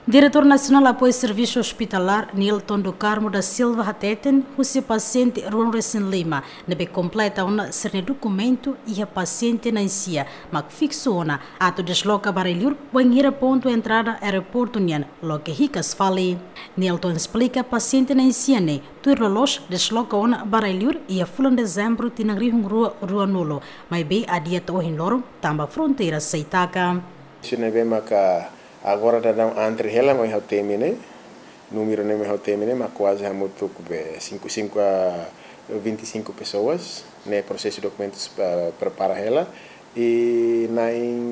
Diretor Nacional Apoio Serviço Hospitalar, Nilton do Carmo da Silva Hateten, o seu paciente Ruan Recém Lima, deve completa um certo documento e a paciente na Cia, mas fixou na ato desloca barulho, banheira ponto entrada aeroporto Nian, logo que ricas fale. Nilton explica paciente na Cia ne, tu relógio desloca barulho e a fulan dezembro tinagri rua nulo, mas bem a dia tohin loro, tamba fronteira seitaka. Agora dá entre ela mas eu terminei número nem eu terminei mas quase já muito 5 a 25 pessoas né processo de documentos para ela e na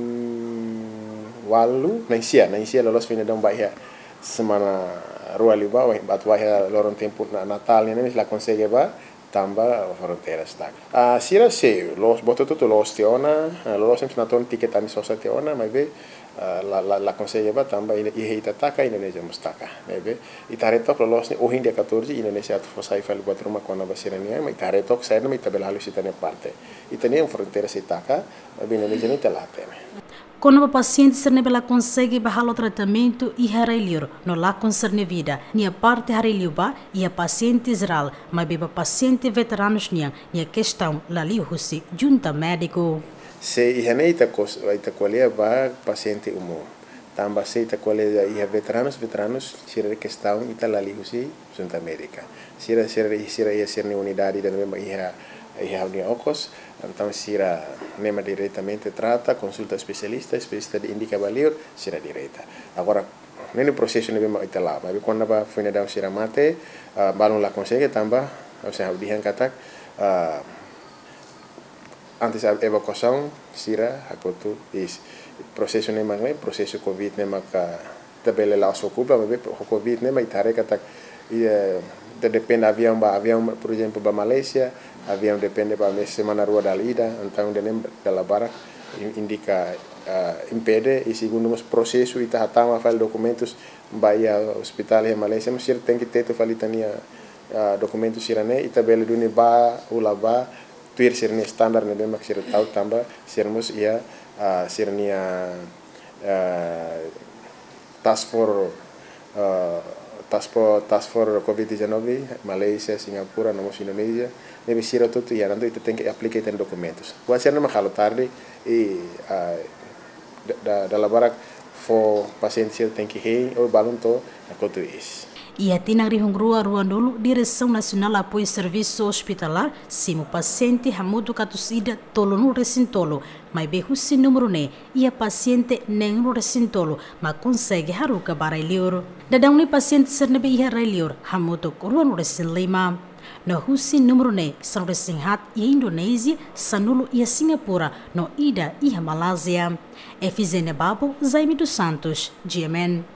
walu na sia lolos fim da bairro semana rua liba batu bairro lorong tempo Natal né lá consegue ba tamba fronteira está sira se los boto tudo los teona los sempre na ton ticket ani sosa teona mas ve la consegue ba tamba ihe itataka Indonesia mustaka nebe itaretok lolos ni ohin dia 14 Indonesia tu fosai fal buat rumah kona basirania ma itaretok saya na itabel halus itane parte itane fronteira setaka Indonesia ni telatene. Quando o paciente se nebela consegue baixar o tratamento e harelhur no lá concerne vida, nem a parte harelhuba e a paciente geral, mas beba paciente veteranos nem a questão lá liusi junta médico. Se ihane ita colher ba paciente umum, tamba se ita colher ia veteranos sira questão ita lá liusi junta médica, sira ia ser unidade da mesma ia unir ocos, então sira nema diretamente trata, consulta especialista de indica valor, sira direta. Agora, nem o processo nem mesmo ita lá, mas quando ba foi na sira mate, balon lá consegue tamba, ou seja, o dia katak antes a evacuação, sira hakotu is processo nema processo covid nema ka tabela lá so ocupa, mas o covid nema itare katak depende avião por exemplo para Malaysia avião depende para semana rua da ida então denem pela bara indica impede e segundo os processo ita hatama file documentos vai ao hospital em Malaysia mas tem que ter falitania documentos sirane ita bela duni ba ulaba tuir sirne standar ne bemak sir tau tamba sirmus ia sirnia task for COVID-19, Malaysia, Singapura, nomos Indonesia, deve ser tudo e andando itu tem que aplicar em documentos. Quase ser numa halo tarde e da laborak for paciente tem que ir ou balão to a cotuis. E a tinagri hungrua Ruanulu, Direção Nacional Apoio Serviço Hospitalar, simo paciente hamudu katusida tolo no recintolo, mas behusi número ne, e a paciente nem no recintolo, mas consegue haruka baralhor. Dadang ni paciente sernebe iha railhor, hamudu Ruan no recin Lima. No husi número ne, São Resinhat e a Indonésia, Sanulo e a Singapura, no Ida e a Malásia. FZN Babo, Zaime dos Santos, GMN.